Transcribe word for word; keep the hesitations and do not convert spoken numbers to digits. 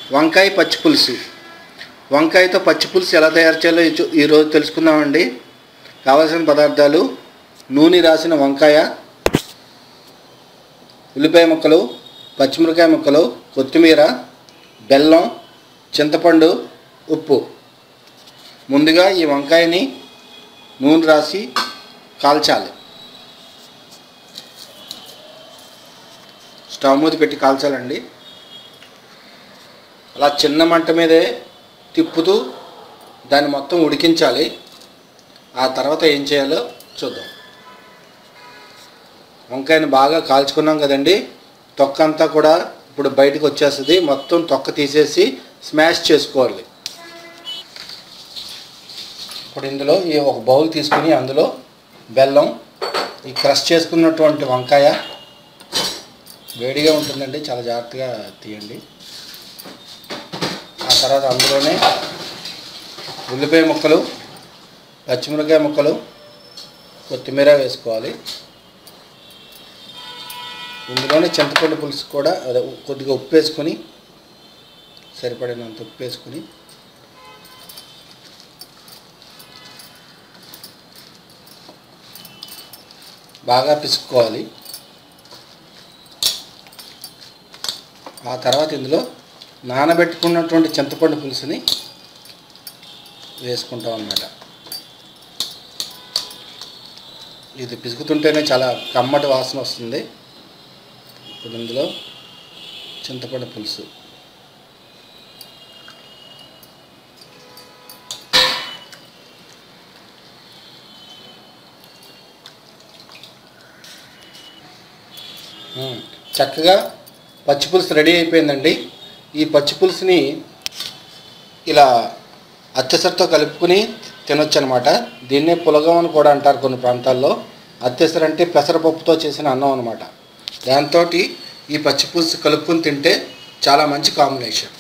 వంకాయ పచ్చి పులుసు. వంకాయతో పచ్చి పులుసు ఎలా తయారు చేయాలో ఈరోజు తెలుసుకుందామండి. కావాల్సిన పదార్థాలు: నూనె రాసిన వంకాయ, ఉల్లిపాయ ముక్కలు, పచ్చిమిరపకాయ ముక్కలు, కొత్తిమీర, బెల్లం, చింతపండు, ఉప్పు. ముందుగా ఈ వంకాయని నూనె రాసి కాల్చాలి. స్టవ్ మీద పెట్టి కాల్చాలండి. అలా చిన్న మంట మీదే తిప్పుతూ దాన్ని మొత్తం ఉడికించాలి. ఆ తర్వాత ఏం చేయాలో చూద్దాం. వంకాయని బాగా కాల్చుకున్నాం కదండి. తొక్క అంతా కూడా ఇప్పుడు బయటకు వచ్చేస్తుంది. మొత్తం తొక్క తీసేసి స్మాష్ చేసుకోవాలి. ఇప్పుడు ఇందులో ఈ ఒక బౌల్ తీసుకుని అందులో బెల్లం, ఈ క్రష్ చేసుకున్నటువంటి వంకాయ, వేడిగా ఉంటుందండి, చాలా జాగ్రత్తగా తీయండి. ఆ తర్వాత అందులోనే ఉల్లిపాయ ముక్కలు, పచ్చిమిరపకాయ ముక్కలు, కొత్తిమీర వేసుకోవాలి. ఇందులోనే చింతపండు పులుసు కూడా అదే కొద్దిగా ఉప్పు వేసుకొని, సరిపడినంత ఉప్పు వేసుకొని బాగా పిసుక్కోవాలి. ఆ తర్వాత ఇందులో నానబెట్టుకున్నటువంటి చింతపండు పులుసుని వేసుకుంటాం అన్నమాట. ఇది పిసుకుతుంటేనే చాలా కమ్మటి వాసన వస్తుంది. ఇప్పుడు ఇందులో చింతపండు పులుసు, చక్కగా పచ్చి పులుసు రెడీ అయిపోయిందండి. ఈ పచ్చి పులుసుని ఇలా అత్తెసరితో కలుపుకుని తినొచ్చు అనమాట. దీన్నే పులగం అని కూడా అంటారు కొన్ని ప్రాంతాల్లో. అత్తెసరు అంటే పెసరపప్పుతో చేసిన అన్నం అనమాట. దాంతో ఈ పచ్చి పులుసు కలుపుకుని తింటే చాలా మంచి కాంబినేషన్.